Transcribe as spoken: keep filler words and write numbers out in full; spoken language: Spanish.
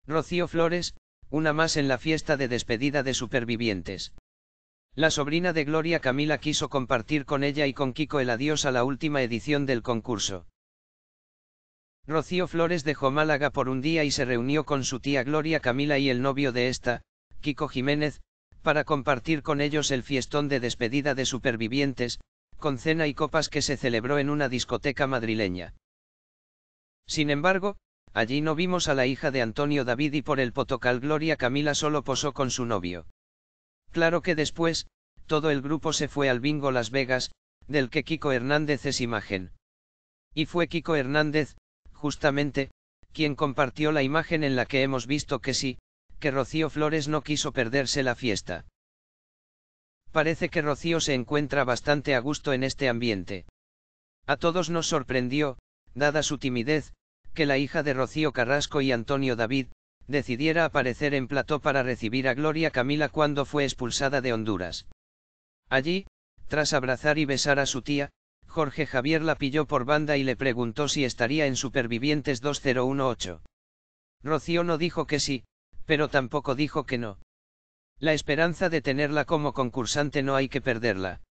Rocío Flores, una más en la fiesta de despedida de Supervivientes. La sobrina de Gloria Camila quiso compartir con ella y con Kiko el adiós a la última edición del concurso. Rocío Flores dejó Málaga por un día y se reunió con su tía Gloria Camila y el novio de esta, Kiko Jiménez, para compartir con ellos el fiestón de despedida de Supervivientes, con cena y copas que se celebró en una discoteca madrileña. Sin embargo, allí no vimos a la hija de Antonio David y por el potocal Gloria Camila solo posó con su novio. Claro que después, todo el grupo se fue al Bingo Las Vegas, del que Kiko Hernández es imagen. Y fue Kiko Hernández, justamente, quien compartió la imagen en la que hemos visto que sí, que Rocío Flores no quiso perderse la fiesta. Parece que Rocío se encuentra bastante a gusto en este ambiente. A todos nos sorprendió, dada su timidez, que la hija de Rocío Carrasco y Antonio David, decidiera aparecer en plató para recibir a Gloria Camila cuando fue expulsada de Honduras. Allí, tras abrazar y besar a su tía, Jorge Javier la pilló por banda y le preguntó si estaría en Supervivientes dos mil dieciocho. Rocío no dijo que sí, pero tampoco dijo que no. La esperanza de tenerla como concursante no hay que perderla.